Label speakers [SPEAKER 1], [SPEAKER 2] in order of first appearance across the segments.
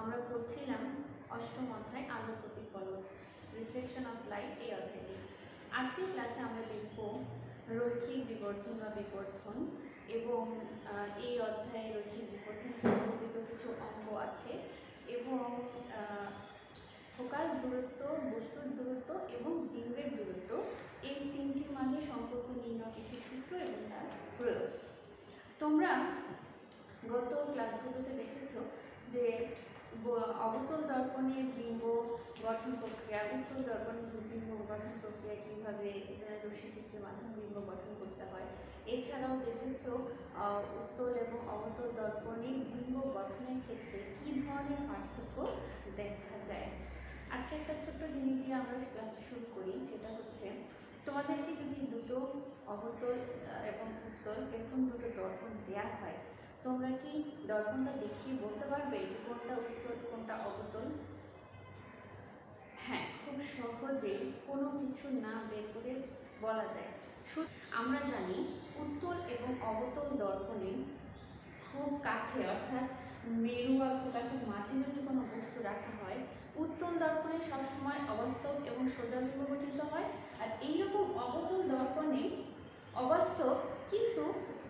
[SPEAKER 1] আমরা পড়ছিলাম অষ্টম অধ্যায় আলোর প্রতিফলন রিফ্লেকশন অফ লাইট এই অধ্যায়টি। আজকের ক্লাসে আমরা দেখব রৈখিক বিবর্ধন বা বিবর্ধন এবং এই অধ্যায়ে রৈখিক বিবর্ধন সম্পর্কিত কিছু অঙ্ক আছে এবং ফোকাস দূরত্ব, বস্তুর দূরত্ব এবং বিম্বের দূরত্ব এই তিনটির মাঝে সম্পর্ক নির্ণয় কিছু সূত্র এবং তার প্রয়োগ। তোমরা গত ক্লাসগুলোতে দেখেছো যে অবতল দর্পণে বিম্ব গঠন প্রক্রিয়া, উত্তল দর্পণে বিম্ব গঠন প্রক্রিয়া কীভাবে রশ্মিচিত্রের মাধ্যমে বিম্ব গঠন করতে হয়। এছাড়াও দেখেছো উত্তল এবং অবতল দর্পণে বিম্ব গঠনের ক্ষেত্রে কী ধরনের পার্থক্য দেখা যায়। আজকে একটা ছোট্ট জিনিস দিয়ে আমরা ক্লাসটা শুরু করি, সেটা হচ্ছে তোমাদেরকে যদি দুটো অবতল এবং উত্তল এরকম দুটো দর্পণ দেওয়া হয়, তোমরা কি দর্পণটা দেখিয়ে বলতে পারবে যে কোনটা উত্তল কোনটা অবতল? হ্যাঁ, খুব সহজে কোনো কিছু না বের করে বলা যায়। আমরা জানি উত্তল এবং অবতল দর্পণে খুব কাছে, অর্থাৎ মেরু বা ফোকাসের মাঝে যদি কোনো বস্তু রাখা হয়, উত্তল দর্পণে সবসময় অবাস্তব এবং সোজা বিম্ব গঠিত হয়, আর এইরকম অবতল দর্পণে অবাস্তব কিন্তু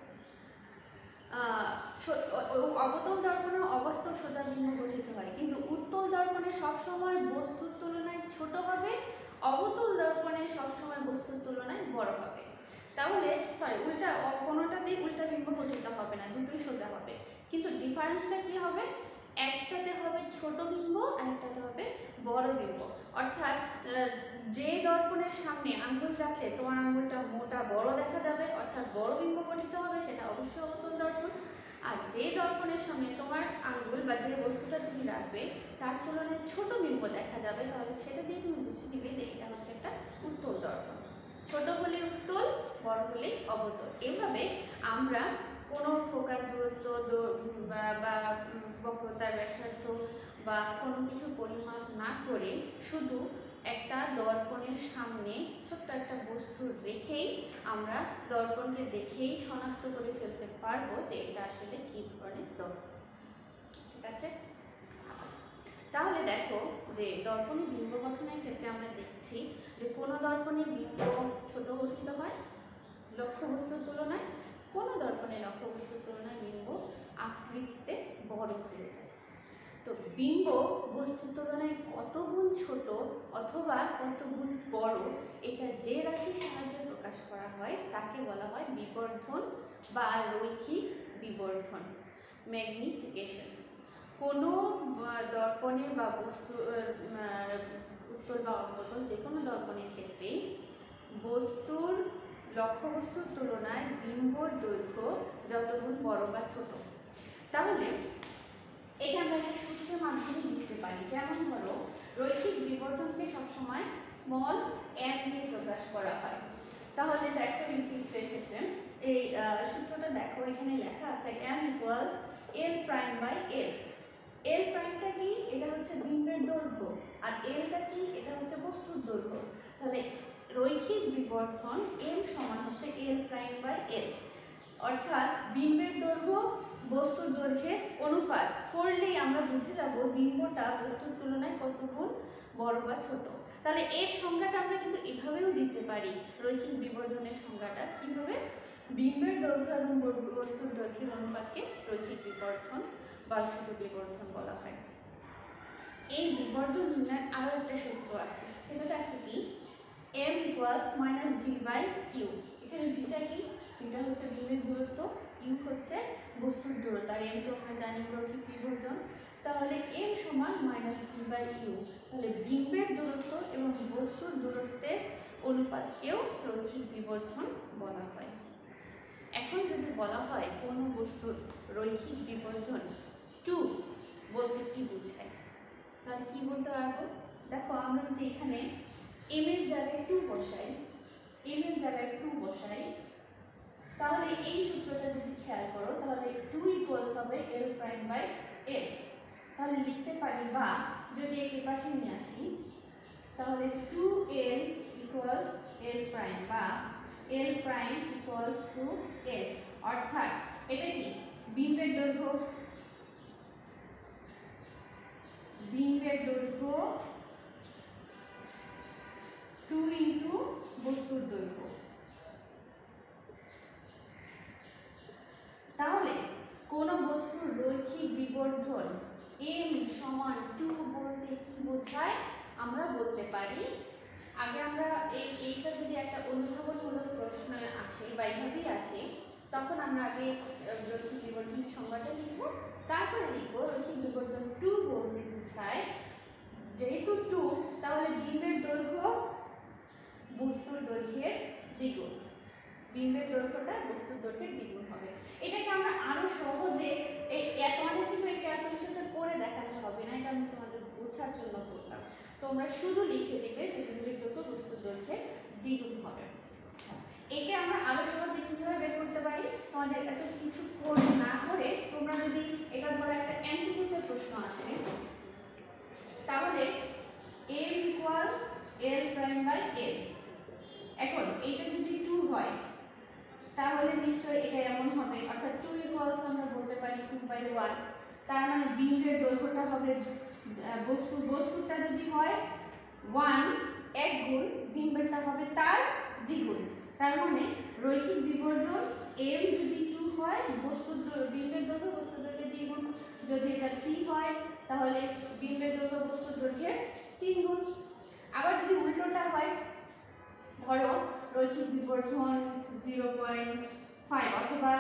[SPEAKER 1] অবতল দর্পণে অবাস্তব সোজা বিম্ব গঠিত হয়, কিন্তু উত্তল দর্পণে সবসময় বস্তুর তুলনায় ছোট হবে, অবতল দর্পণে সবসময় বস্তুর তুলনায় বড় হবে। তাহলে উল্টা কোনোটাতেই উল্টা বিম্ব গঠিত হবে না, দুটোই সোজা হবে, কিন্তু ডিফারেন্সটা কি হবে? একটাতে হবে ছোট বিম্ব আর একটাতে হবে বড় বিম্ব। অর্থাৎ যে দর্পণের সামনে আঙ্গুল রাখলে তোমার আঙ্গুলটা মোটা বড় দেখা যাবে, অর্থাৎ বড় বিম্ব গঠিত হবে, সেটা অবশ্যই অবতল দর্পণ। আর যে দর্পণের সামনে তোমার আঙ্গুল বা যে বস্তুটা তুমি রাখবে তার তুলনায় ছোট বিম্ব দেখা যাবে, তাহলে সেটা দিয়ে তুমি বুঝে নিবে যে এটা হচ্ছে একটা উত্তল দর্পণ। ছোট হলে উত্তল, বড় হলে অবতল। এভাবে আমরা কোনো ফোকাস দূরত্ব বা বক্রতার ব্যাসার্ধ বা কোনো কিছু পরিমাপ না করে শুধু একটা দর্পণের সামনে ছোট্ট একটা বস্তু রেখেই আমরা দর্পণকে দেখেই শনাক্ত করে ফেলতে পারবো যে এটা আসলে কী ধরনের দর্পণ। ঠিক আছে? তাহলে দেখো যে দর্পণে বিম্ব গঠনের ক্ষেত্রে আমরা দেখছি যে কোনো দর্পণে বিম্ব ছোট গঠিত হয় লক্ষ্যবস্তুর তুলনায়, কোনো দর্পণে লক্ষ্যবস্তুর তুলনায় বিম্ব আকৃতিতে বড় হয়ে যায়। তো বিম্ব বস্তুর তুলনায় কত গুণ ছোট অথবা কত গুণ বড়, এটা যে রাশির সাহায্যে প্রকাশ করা হয় তাকে বলা হয় বিবর্ধন বা রৈখিক বিবর্ধন, ম্যাগনিফিকেশন। কোনো দর্পণে বা বস্তু উত্তল বা অবতল যে কোনো দর্পণের ক্ষেত্রে বস্তুর লক্ষ্যবস্তুর তুলনায় বিম্বর দৈর্ঘ্য যতগুণ বড় বা ছোট। তাহলে এটা আমরা একটা সূত্রের মাধ্যমে লিখতে পারি। যেমন ধরো রৈখিক বিবর্ধনকে সবসময় স্মল m দিয়ে প্রকাশ করা হয়। তাহলে দেখো এই চিত্রের ক্ষেত্রে এই সূত্রটা দেখো, এখানে লেখা আছে m equals l prime by l। l প্রাইমটা কি? এটা হচ্ছে বিম্বের দৈর্ঘ্য, আর lটা কি? এটা হচ্ছে বস্তুর দৈর্ঘ্য। তাহলে রৈখিক বিবর্ধন m সমান হচ্ছে l প্রাইম বাই l, অর্থাৎ বিম্বের দৈর্ঘ্য বস্তুর দৈর্ঘ্যের অনুপাত করলেই আমরা বুঝে যাব বিম্বটা বস্তুর তুলনায় কত গুণ বড় বা ছোট। তাহলে এর সংজ্ঞাটা আমরা কিন্তু এভাবেও দিতে পারি। রৈখিক বিবর্ধনের সংজ্ঞাটা কিভাবে? বিম্বের দৈর্ঘ্য এবং বস্তুর দৈর্ঘ্যের অনুপাতকে রৈখিক বিবর্ধন বা ছোট বিবর্ধন বলা হয়। এই বিবর্ধন নির্ণয়ের আরও একটা সূত্র আছে, সেটা দেখো কি, m equals minus v by u. এখানে ভিটা কি? ভিটা হচ্ছে বিম্বের দূরত্ব, ইউ হচ্ছে বস্তুর দূরত্ব, আর এম তো আমরা জানি রৈখিক বিবর্ধন। তাহলে m সমান মাইনাস v বাই ইউ। তাহলে বিম্বের দূরত্ব এবং বস্তুর দূরত্বের অনুপাতকেও রৈখিক বিবর্ধন বলা হয়। এখন যদি বলা হয় কোনো বস্তুর রৈখিক বিবর্ধন 2 বলতে কি বোঝায়, তাহলে কি বলতে পারবো? দেখো আমরা যদি এখানে m এর জায়গায় 2 বসাই, m এর জায়গায় 2 বসাই, তাহলে এই সূত্রটা যদি খেয়াল করো, তাহলে 2 ইকুয়ালস হবে l প্রাইম বাই l। তাহলে লিখতে পারি, বা যদি এর পাশে নিয়ে আসি, তাহলে 2l ইকুয়ালস l প্রাইম বা l prime equals two l। অর্থাৎ এটা কি? বিম্বের দৈর্ঘ্য, বিম্বের দৈর্ঘ্য 2 ইন্টু বস্তুর দৈর্ঘ্য। তাহলে কোন বস্তুর রৈখিক বিবর্ধন m সমান 2 বলতে কি বোঝায়? আমরা বলতে পারি, আগে আমরা এইটা যদি একটা অনুধাবনমূলক প্রশ্ন আসে বা এইভাবেই আসে, তখন আমরা আগে রৈখিক বিবর্ধনের সংজ্ঞাটা লিখব, তারপরে লিখব রৈখিক বিবর্ধন 2 বলতে বোঝায়, যেহেতু 2 তাহলে বিম্বের দৈর্ঘ্য বস্তুর দৈর্ঘ্যের দ্বিগুণ, বিম্বের দৈর্ঘ্যটা বস্তুর দৈর্ঘ্যের দ্বিগুণ হবে। এটাকে আমরা আরো সহজে তোমাদের কিন্তু এই ক্যালকুলেশনটা করে দেখাতে হবে না, এটা আমি তোমাদের বোঝার জন্য করলাম। তোমরা শুধু লিখে দিবে যে বিম্বের দৈর্ঘ্য বস্তুর দৈর্ঘ্যের দ্বিগুণ হবে। একে আমরা আরো সহজে কিভাবে বের করতে পারি, তোমাদের এত কিছু কোর্স না করে তোমরা যদি এটা ধরো একটা এমসিকিউ তে প্রশ্ন আসে, তাহলে m equal l prime by l। এখন এটা যদি 2 হয় তাহলে নিশ্চয়ই এটা এমন হবে, অর্থাৎ 2 ইকুয়ালস আমরা বলতে পারি 2/1। তার মানে বিম্বের দৈর্ঘ্যটা হবে বস্তুটা যদি হয় 1 এক গুণ, বিম্বেরটা হবে তার দ্বিগুণ। তার মানে রৈখিক বিবর্ধন m যদি 2 হয় বিম্বের দৈর্ঘ্য বস্তুর দৈর্ঘ্যের দ্বিগুণ, যদি এটা 3 হয় তাহলে বিম্বের দৈর্ঘ্য বস্তুর দৈর্ঘ্যের 3 গুণ। আবার যদি উল্টোটা হয়, ধরো রৈখিক বিবর্ধন 0.5 অথবা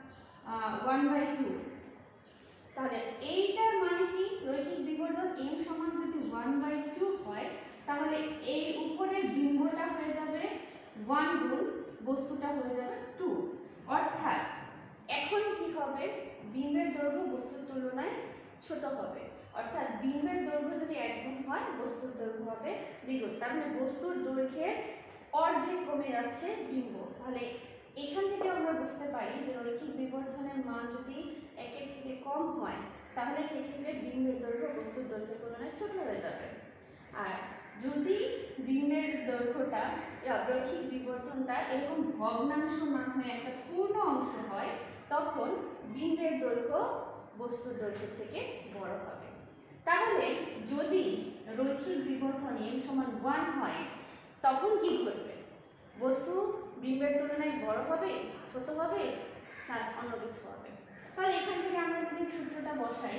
[SPEAKER 1] 1/2, তাহলে এইটার মানে কি, রৈখিক বিবর্ধন m সমান যদি 1/2 হয় তাহলে এই উপরের বিম্বটা হয়ে যাবে 1 গুণ, বস্তুটা হয়ে যাবে 2। অর্থাৎ এখন কি হবে, বিম্বের দৈর্ঘ্য বস্তুর তুলনায় ছোট হবে, অর্থাৎ বিম্বের দৈর্ঘ্য যদি 1 গুণ হয় বস্তুর দৈর্ঘ্য হবে দ্বিগুণ। তার মানে বস্তুর দৈর্ঘ্যের অর্ধেক কমে যাচ্ছে বিম্ব। তাহলে এখান থেকে আমরা বুঝতে পারি যে রৈখিক বিবর্ধনের মান যদি 1 এর থেকে কম হয় তাহলে সেই ক্ষেত্রে বিম্বের দৈর্ঘ্য বস্তুর দৈর্ঘ্যের তুলনায় ছোট হয়ে যাবে। আর যদি বিম্বের দৈর্ঘ্যটা রৈখিক বিবর্ধনটা এরকম ভগ্নাংশ না হয়ে একটা পূর্ণ অংশ হয়, তখন বিম্বের দৈর্ঘ্য বস্তুর দৈর্ঘ্যের থেকে বড় হবে। তাহলে যদি রৈখিক বিবর্ধন m সমান 1 হয় তখন কি ঘটবে, বস্তু বিম্বের তুলনায় বড় হবে, ছোট হবে, না অন্য কিছু হবে? তাহলে এখান থেকে আমরা যদি সূত্রটা বসাই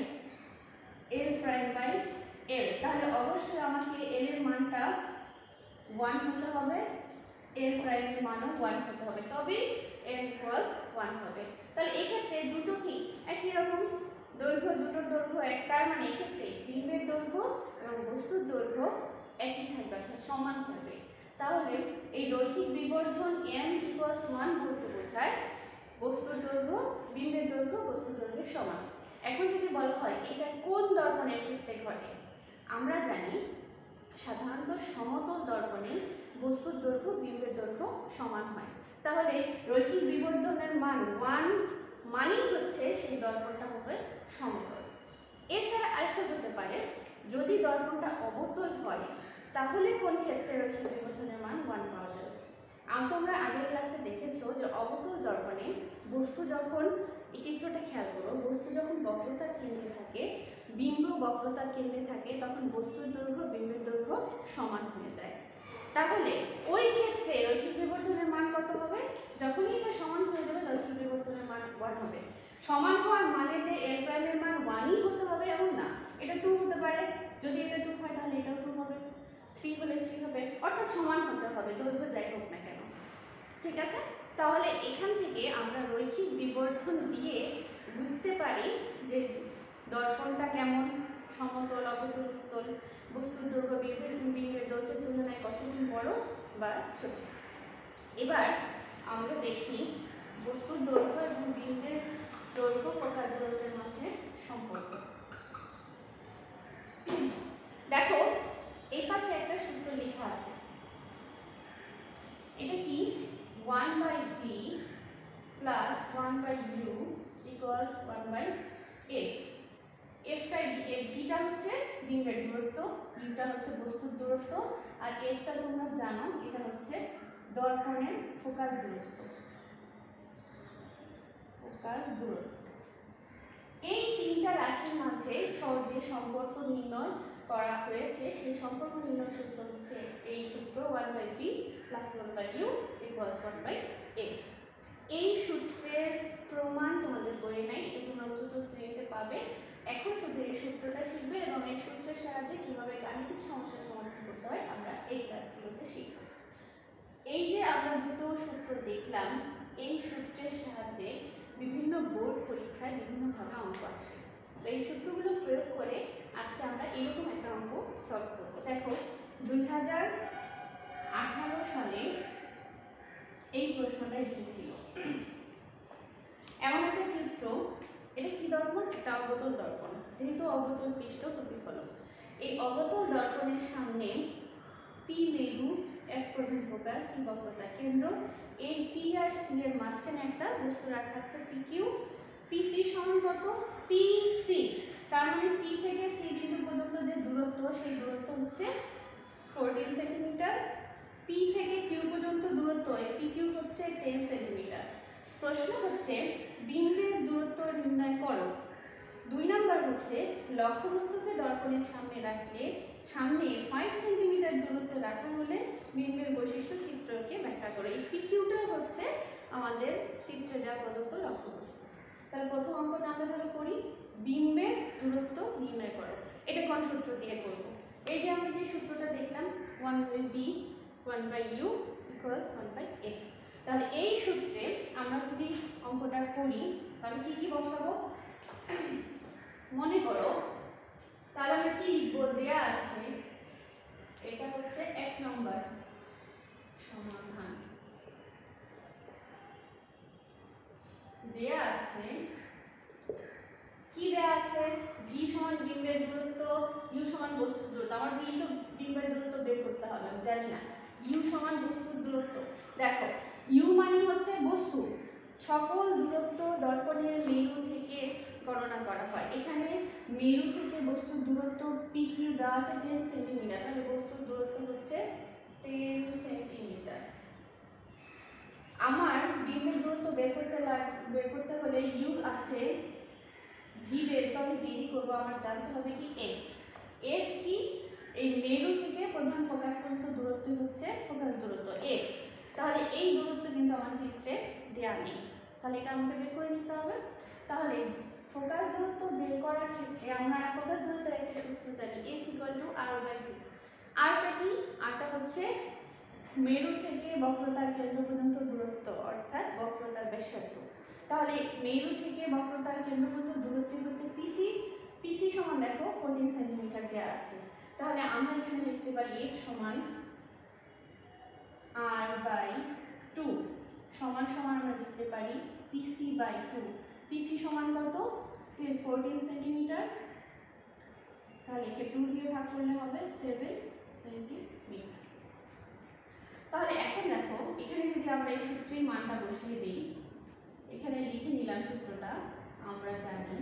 [SPEAKER 1] l প্রাইম বাই l, তাহলে অবশ্যই আমাকে l এর মানটা 1 হতে হবে, l প্রাইমের মানও 1 হতে হবে, তবে l ইকুয়ালস 1 হবে। তাহলে এই ক্ষেত্রে দুটো কি একই রকম, দৈর্ঘ্য দুটোর দৈর্ঘ্য এক, তার মানে এই ক্ষেত্রে বিম্বের দৈর্ঘ্য এবং বস্তুর দৈর্ঘ্য একই থাকবে, অর্থাৎ সমান থাকবে। তাহলে এই রৈখিক বিবর্ধন m ইকুয়ালস 1 বলতে বোঝায় বস্তুর দৈর্ঘ্য বিম্বের দৈর্ঘ্য বস্তুর দৈর্ঘ্যের সমান। এখন যদি বলা হয় এটা কোন দর্পণের ক্ষেত্রে ঘটে, আমরা জানি সাধারণত সমতল দর্পণে বস্তুর দৈর্ঘ্য বিম্বের দৈর্ঘ্য সমান হয়। তাহলে রৈখিক বিবর্ধনের মান 1 মানেই হচ্ছে সেই দর্পণটা হবে সমতল। এছাড়া আরেকটা হতে পারে, যদি দর্পণটা অবতল হয় তাহলে কোন ক্ষেত্রে রৈখিক বিবর্ধনের মান 1 পাওয়া যাবে। তোমরা আগের ক্লাসে দেখেছো যে অবতল দর্পণে বস্তু যখন, এই চিত্রটা খেয়াল করো, বস্তু যখন বক্রতার কেন্দ্রে থাকে, বিম্ব বক্রতার কেন্দ্রে থাকে, তখন বস্তুর দৈর্ঘ্য বিম্বের দৈর্ঘ্য সমান হয়ে যায়। তাহলে ওই ক্ষেত্রে রৈখিক বিবর্ধনের মান কত হবে, যখনই এটা সমান হয়ে যাবে রৈখিক বিবর্ধনের মান 1 হবে। সমান হওয়ার মানে যে l প্রাইমের মান 1ই হতে হবে এমন না, এটা 2 হতে পারে, যদি এটা 2 হয় তাহলে এটাও 2 হবে, 3 হলে 3 হবে, অর্থাৎ সমান হতে হবে দৈর্ঘ্য যাই হোক না কেন। ঠিক আছে, তাহলে এখান থেকে আমরা রৈখিক বিবর্ধন দিয়ে বুঝতে পারি যে দর্পণটা কেমন, সমতল অবতল উত্তল, বস্তুর দৈর্ঘ্য বিম্বের দৈর্ঘ্যের তুলনায় কতগুণ বড় বা ছোট। এবার আমরা দেখি বস্তুর দৈর্ঘ্য এবং বিম্বের দৈর্ঘ্য ফোকাস দূরত্বের মাঝে সম্পর্ক। দেখো এই পাশে একটা সূত্র লেখা আছে, এটা কি 1/v plus 1/u equals 1/f। ভিটা হচ্ছে বিম্বের দূরত্ব, ইউটা হচ্ছে বস্তুর দূরত্ব, আর এফটা তোমরা জানো এটা হচ্ছে দর্পণের ফোকাস দূরত্ব। এই তিনটা রাশির মাঝে যে সম্পর্ক নির্ণয় করা হয়েছে সেই সম্পর্ক নির্ণয় সূত্র হচ্ছে এই সূত্র 1/v + 1/u = 1/f। এই সূত্রের প্রমাণ তোমাদের বইয়ে নাই, এটা তোমরা চতুর্থ শ্রেণীতে পাবে। এখন শুধু এই সূত্রটা শিখবে এবং এই সূত্রের সাহায্যে কিভাবে গাণিতিক সমস্যার সমাধান করতে হয় আমরা এই ক্লাসগুলোতে শিখব। এই যে আমরা দুটো সূত্র দেখলাম, এই সূত্রের সাহায্যে বিভিন্ন বোর্ড পরীক্ষায় বিভিন্নভাবে অঙ্ক আসে। তো এই সূত্রগুলো প্রয়োগ করে আজকে আমরা এরকম একটা অঙ্ক সলভ করব। দেখো 2018 সালে এই প্রশ্নটা এসেছিল। এমন একটা চিত্র, এটা কি দর্পণ? একটা অবতল দর্পণ। যেহেতু অবতল পৃষ্ঠ প্রতিফলক, এই অবতল দর্পণের সামনে পি মেরু, এক প্রধান ফোকাস, সি বক্রতার কেন্দ্র, এই পি আর সি এর মাঝখানে একটা বস্তু রাখা আছে পি কিউ। পিসি সমান কত? পিসি, তার মানে পি থেকে সি বিন্দু পর্যন্ত যে দূরত্ব, সেই দূরত্ব হচ্ছে 14 সেন্টিমিটার। পি থেকে কিউ পর্যন্ত দূরত্ব পি কিউ হচ্ছে 10 সেন্টিমিটার। প্রশ্ন হচ্ছে বিন্দুর দূরত্ব নির্ণয় করো। 2 নাম্বার হচ্ছে লক্ষ্যবস্তুকে দর্পণের সামনে রাখলে সামনে 5 সেন্টিমিটার দূরত্ব রাখা হলে বিম্বের বৈশিষ্ট্য চিত্রকে ব্যাখ্যা করে। এই পিকিউটা হচ্ছে আমাদের চিত্রে দেওয়া প্রদত্ত লক্ষ্যবস্তু। তাহলে প্রথম অঙ্কটা আমরা ভালো করি, বিম্বের দূরত্ব নির্ণয় করো। এটা কোন সূত্র দিয়ে করব? এই যে আমরা যে সূত্রটা দেখলাম 1/v 1/u = 1/f। তাহলে এই সূত্রে আমরা যদি অঙ্কটা করি তাহলে কি কি বসাবো মনে করো। তাহলে আমরা কি লিখবো? দেয়া আছে, এটা হচ্ছে 1 নম্বর সমাধান। দেয়া আছে কি দেয়া আছে? v সমান বিম্বের দূরত্ব, u সমান বস্তুর দূরত্ব। আমার v তো বিম্বের দূরত্ব বের করতে হবে, আমি জানি না। u সমান বস্তুর দূরত্ব। দেখো u মানে হচ্ছে বস্তু। সকল দূরত্ব দর্পণের মেরু থেকে গণনা করা হয়। এখানে মেরু থেকে বস্তুর দূরত্ব pq দেওয়া আছে 10 সেন্টিমিটার, তাহলে বস্তুর দূরত্ব হচ্ছে 10 সেন্টিমিটার। আমার বিম্বের দূরত্ব বের করতে হলে u আছে, v বের তো আমি বেরই করবো। আমার জানতে হবে কি f। f কি? এই মেরু থেকে প্রধান ফোকাস পর্যন্ত দূরত্ব হচ্ছে ফোকাস দূরত্ব f। তাহলে এই দূরত্ব কিন্তু আমার চিত্রে দেয়া নেই, তাহলে এটা আমাকে বের করে নিতে হবে। তাহলে ফোকাস দূরত্ব বের করার ক্ষেত্রে আমরা ফোকাস দূরত্বের একটা সূত্র জানি, f = r/2। rটা কি? rটা হচ্ছে মেরু থেকে বক্রতার কেন্দ্র পর্যন্ত দূরত্ব, অর্থাৎ বক্রতার ব্যাসার্ধ। তাহলে মেরু থেকে বক্রতার কেন্দ্র পর্যন্ত দূরত্ব হচ্ছে পিসি। পিসি সমান দেখো 14 সেন্টিমিটার দেওয়া আছে। তাহলে আমরা এখানে লিখতে পারি f সমান r/2 সমান সমান আমরা লিখতে পারি pc/2। পিসি সমান কত? 14 সেন্টিমিটার। তাহলে একে 2 দিয়ে ভাগ করলে হবে 7 সেন্টিমিটার। তাহলে এখন দেখো এখানে যদি আমরা এই সূত্রের মানটা বসিয়ে দিই, এখানে লিখে নিলাম সূত্রটা। আমরা জানি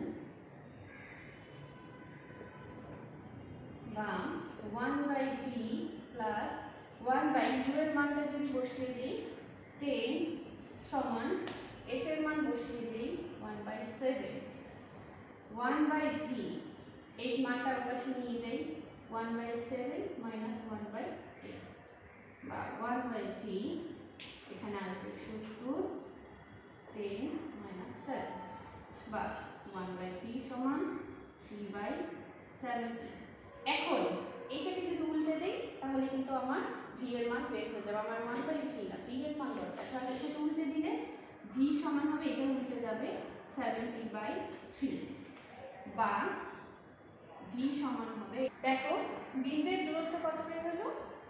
[SPEAKER 1] বা 1/v + 1/u এর মানটা যদি বসিয়ে দিই 10 সমান f এর মান বসিয়ে দিই 1/7। 1/v এই মানটা পাশে নিয়ে যাই, 1/7 - 1/10 বা 1/v এখানে আসবে 70 10 - 7 বা 1/v সমান 3/70। এখন এইটাকে যদি উল্টে দেই তাহলে কিন্তু আমার v এর মান বের হয়ে যাবে। আমার 1/v না, v এর মান দরকার। তাহলে এটাকে উল্টে দিলে v সমান হবে, এটা উল্টে যাবে 70/3 বা v সমান হবে, দেখো বিম্বের দূরত্ব কত বের হলো?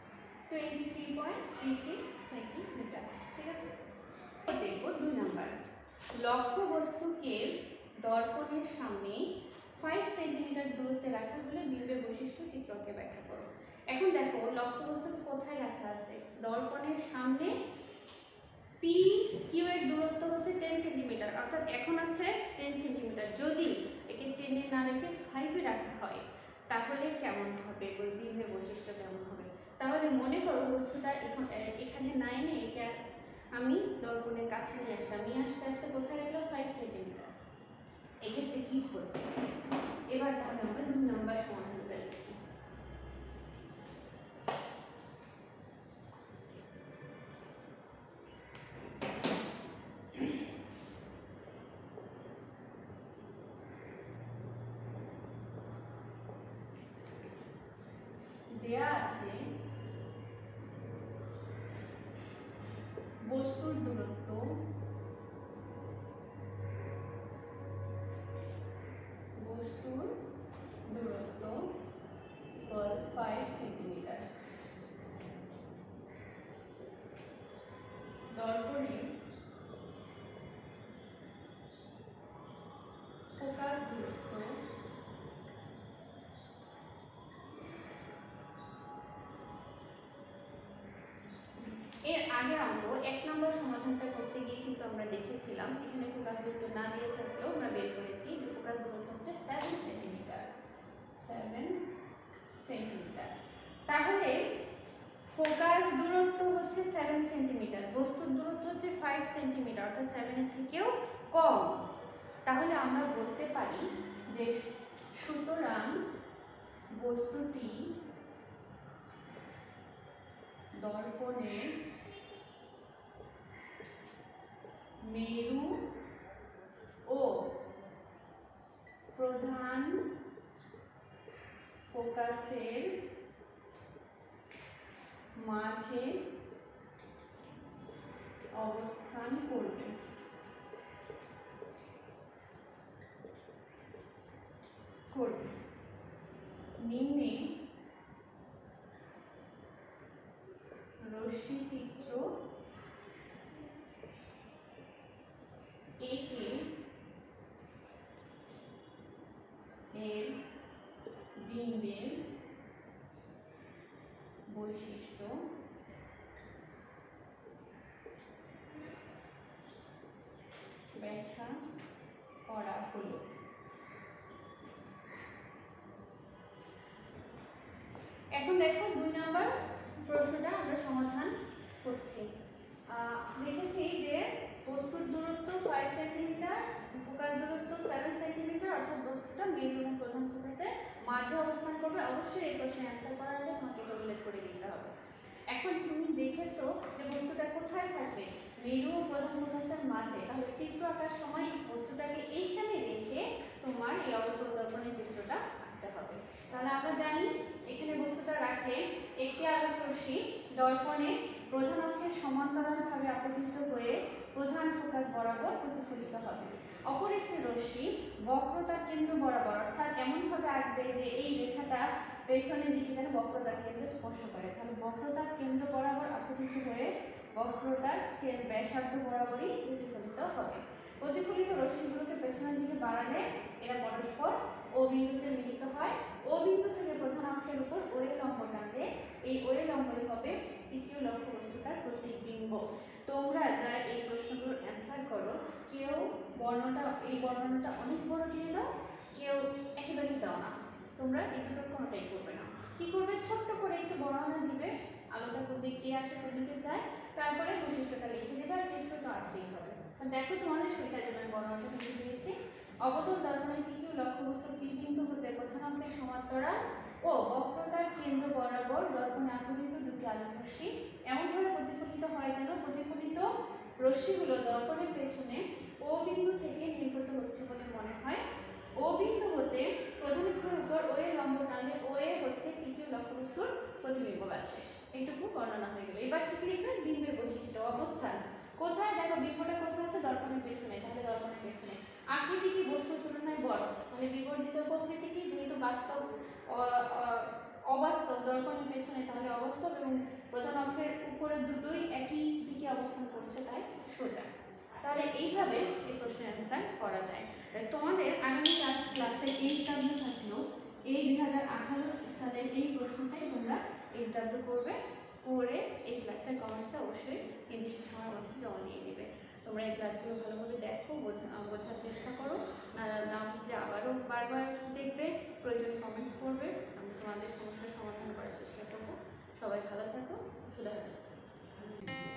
[SPEAKER 1] 23.33 সেন্টিমিটার। ঠিক আছে, দেখব 2 নাম্বার। লক্ষ্য বস্তুকে দর্পণের সামনে 5 সেন্টিমিটার দূরত্বে রাখা হলে বিম্বের বৈশিষ্ট্য চিত্রকে ব্যাখ্যা করো। এখন দেখো লক্ষ্য বস্তুকে কোথায় রাখা আছে? দর্পণের সামনে। পি কিউ এর দূরত্ব হচ্ছে 10 সেন্টিমিটার, অর্থাৎ এখন আছে 10 সেন্টিমিটার। যদি একে 10 এ না রেখে 5 এ রাখা হয় তাহলে কেমন হবে? বিম্বের বৈশিষ্ট্য কেমন হবে? তাহলে মনে করো বস্তুটা এখানে না এনে একে আমি দর্পণের কাছে নিয়ে আসলাম, নিয়ে আসতে আসতে কোথায় রাখলাম? 5 সেন্টিমিটার। এক্ষেত্রে কি হলো? বস্তুর দূরত্ব equals 5 সেন্টিমিটার। দর্পণের ফোকাস দূরত্ব এর আগের অঙ্ক 1 নম্বর সমাধানটা করতে গিয়ে কিন্তু আমরা দেখেছিলাম এখানে ফোকাস দূরত্ব না দিয়ে থাকলেও আমরা বের করেছি যে ফোকাস দূরত্ব হচ্ছে 7 সেন্টিমিটার। 7 সেন্টিমিটার। তাহলে ফোকাস দূরত্ব হচ্ছে 7 সেন্টিমিটার, বস্তুর দূরত্ব হচ্ছে 5 সেন্টিমিটার, অর্থাৎ 7 এর থেকেও কম। তাহলে আমরা বলতে পারি যে সুতরাং বস্তুটি দর্পণের মেরু ও প্রধান ফোকাসের মাঝে অবস্থান করবে। নিম্নে রশ্মিচিত্র একে এর বিম্বের বৈশিষ্ট্য ব্যাখ্যা করা হলো। এখন দেখো 2 নম্বর প্রশ্নটা আমরা সমাধান করছি। দেখেছি যে বস্তুর দূরত্ব 5 সেন্টিমিটার, ফোকাস দূরত্ব 7 সেন্টিমিটার, অর্থাৎ বস্তুটা মেরু এবং প্রধান ফোকাসের মাঝে অবস্থান করবে। অবশ্যই এই প্রশ্নের অ্যান্সার করার আগে তোমাকে এটা উল্লেখ করে দিতে হবে। এখন তুমি দেখেছো যে বস্তুটা কোথায় থাকবে, মেরু ও প্রধান ফোকাসের মাঝে। তাহলে চিত্র আঁকার সময় এই বস্তুটাকে এইখানে রেখে তোমার এই অবতল দর্পণের চিত্রটা আঁকতে হবে। তাহলে আমরা জানি এখানে বস্তুটা রাখলে একটি আলোক রশ্মি দর্পণে প্রধান অক্ষের সমান্তরালভাবে আপতিত হয়ে প্রধান ফোকাস বরাবর প্রতিফলিত হবে। অপর একটি রশ্মি বক্রতার কেন্দ্র বরাবর, অর্থাৎ এমনভাবে আঁকবে যে এই রেখাটা পেছনের দিকে যেন বক্রতার কেন্দ্র স্পর্শ করে। তাহলে বক্রতার কেন্দ্র বরাবর আপতিত হয়ে বক্রতার ব্যাসার্ধ বরাবরই প্রতিফলিত হবে। প্রতিফলিত রশ্মিগুলোকে পেছনের দিকে বাড়ালে এরা পরস্পর ও বিন্দুতে মিলিত হয়। ও বিন্দু থেকে প্রধান অক্ষের উপর ওএ লম্ব টানলে এই ওএ লম্বই হবে তৃতীয় লক্ষ্যবস্তুটার প্রতিবিম্ব। তোমরা যারা এই প্রশ্নগুলোর অ্যান্সার করো, কেউ এই বর্ণনাটা অনেক বড় দিয়ে দাও, কেউ একেবারেই দাও না। তোমরা এই দুটোর কোনোটাই করবে না। কি করবে, ছোট্ট করে একটু বর্ণনা দিবে, আলোটা কোন দিক দিয়ে আসে কোন দিকে যায়, তারপরে বৈশিষ্ট্যটা লিখে দেবে, আর চিত্র তো আঁকতেই হবে। দেখো তোমাদের সুবিধার জন্য বর্ণনাটা লিখে দিয়েছি। অবতল দর্পণের পিকিউ লক্ষ্যবস্তু পি বিন্দু হতে প্রধান অক্ষের সমান্তরাল ও বক্রতার কেন্দ্র বরাবর দর্পণে আপতিত দুটি আলোক রশ্মি এমনভাবে প্রতিফলিত হয় যেন প্রতিফলিত রশ্মিগুলো দর্পণের পেছনে ও বিন্দু থেকে নির্গত হচ্ছে বলে মনে হয়। ও বিন্দু হতে প্রধান অক্ষের উপর ওএ লম্ব টানলে ওএ হচ্ছে তৃতীয় লক্ষ্যবস্তুর প্রতিবিম্ব। ব্যাস শেষ, এইটুকু বর্ণনা হয়ে গেল। এবার কি লিখবে, বিম্বের বৈশিষ্ট্য অবস্থান কোথায়, দেখো বিম্বটা কোথায় আছে, দর্পণের পেছনে। তাহলে দর্পণের পেছনে আকৃতি কি বস্তুর তুলনায় বড়, মানে বিবর্ধিত প্রকৃতি কি, যেহেতু বাস্তব অবাস্তব দর্পণের পেছনে, তাহলে অবাস্তব এবং প্রধান অক্ষের উপরের দুটোই একই দিকে অবস্থান করছে, তাই সোজা। তাহলে এইভাবে এই প্রশ্নের অ্যান্সার করা যায়। তোমাদের আগামী ক্লাসে এইচডব্লিউ থাকলেও এই 2018 সালের এই প্রশ্নটাই তোমরা এইচডব্লিউ করবে, করে এই ক্লাসের কমেন্টসে অবশ্যই নির্দিষ্ট সময়ের মধ্যে জমা দিয়ে দেবে। তোমরা এই ক্লাসগুলো ভালোভাবে দেখো, বোঝার চেষ্টা করো, না বুঝলে আবারও বারবার দেখবে, প্রয়োজনে কমেন্টস করবে, আমি তোমাদের সমস্যার সমাধান করার চেষ্টা করবো। সবাই ভালো থাকো, খুদা হাফেজ।